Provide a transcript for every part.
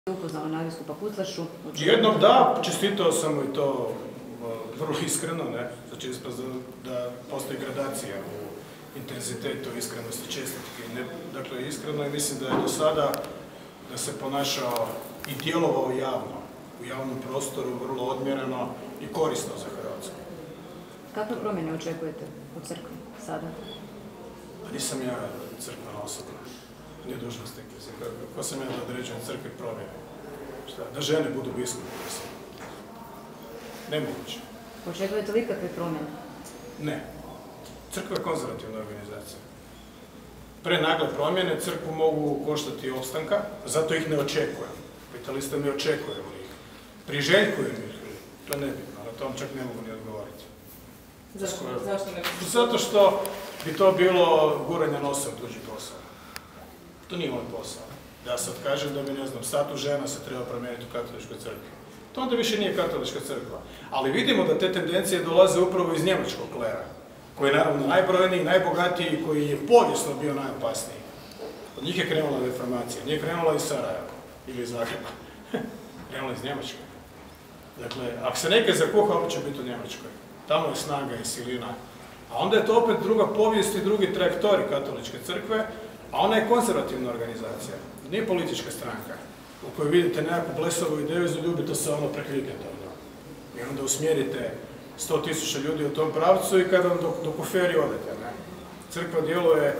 upoznala nadbiskupa Puclašu? Jednog da, čestitao sam mu i to vrlo iskreno, znači da postoji gradacija u intenzitetu, iskrenosti, čestitke. Dakle, iskreno i mislim da je do sada da se ponašao i djelovao javno, u javnom prostoru, vrlo odmjereno i korisno za Hrvatsku. Kakve promjene očekujete u crkvi sada? Nisam ja crkvena osoba, nije dužnosnik. Ko sam ja da određujem crkvi promjene? Da žene budu biskupi, mislim. Nemoguće. Očekujete li kakve promjene? Ne. Crkva je konzervativna organizacija. Prenagle promjene crkvu mogu koštati opstanka, zato ih ne očekujem. Pitali ste mi očekujem ih. Priželjkujem ih. To je nebitno, na tom čak ne mogu ni odgovoriti. Zašto ne? Zato što bi to bilo guranje nosa u tuđi posao. To nije moj posao. Da sad kažem da bi, ne znam, status žena se treba promijeniti u katoličkoj crkvi. To onda više nije katolička crkva. Ali vidimo da te tendencije dolaze upravo iz njemačkog klera, koji je naravno najbrojniji, najbogatiji, koji je povijesno bio najopasniji. Od njih je krenula reformacija, nije krenula iz Sarajeva ili iz Zagreba. Krenula iz Njemačke. Dakle, ako se nekaj zakuha, opet će biti u Njemačkoj. Tamo je snaga i silina. A onda je to opet druga povijest i drugi trajektori katoličke crkve, a ona je konzervativna organizacija. Nije politička stranka u kojoj vidite nekakvu blesavu ideju i zaljubite se ono prekliknete. I onda usmjerite 100.000 ljudi u tom pravcu i kada vam do koferi odete. Crkva djeluje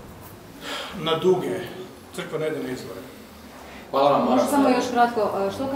na duge. Crkva ne ide na izbore. Hvala vam. Možda samo još kratko, što